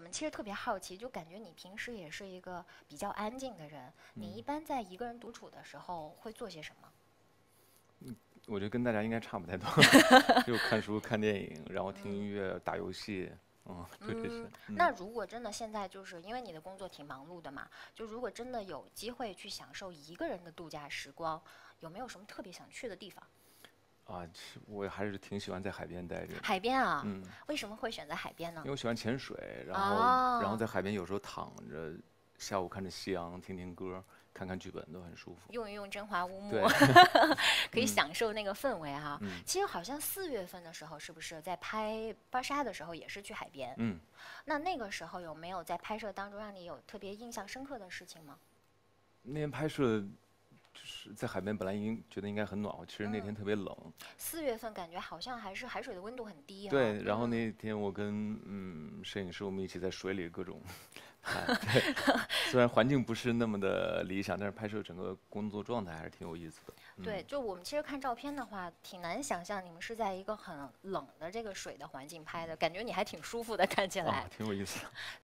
们其实特别好奇，就感觉你平时也是一个比较安静的人，你一般在一个人独处的时候会做些什么？ 我觉得跟大家应该差不太多，就看书、看电影，然后听音乐、打游戏，就这些。 那如果真的现在就是因为你的工作挺忙碌的嘛，就如果真的有机会去享受一个人的度假时光，有没有什么特别想去的地方？ 其实我还是挺喜欢在海边待着的， 海边啊， 嗯， 为什么会选择海边呢？ 因为我喜欢潜水，然后哦， 在海边有时候躺着，下午看着夕阳，听听歌，看看剧本都很舒服。 用一用真华乌木， 对， 可以享受那个氛围哈。 嗯其实好像4月份的时候，是不是在拍芭莎的时候也是去海边？ 嗯， 那个时候有没有在拍摄当中让你有特别印象深刻的事情吗？ 那天拍摄就是在海边，本来觉得应该很暖和，其实那天特别冷。 4月份感觉好像还是海水的温度很低啊。 对，然后那天我跟摄影师我们一起在水里各种拍，对，虽然环境不是那么的理想，但是拍摄整个工作状态还是挺有意思的。 对，就我们其实看照片的话，挺难想象你们是在一个很冷的这个水的环境拍的，感觉你还挺舒服的，看起来。 挺有意思的。